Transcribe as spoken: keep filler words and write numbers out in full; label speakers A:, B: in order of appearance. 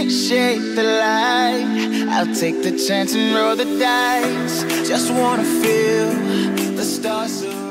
A: appreciate the light. I'll take the chance and roll the dice. Just wanna feel the stars.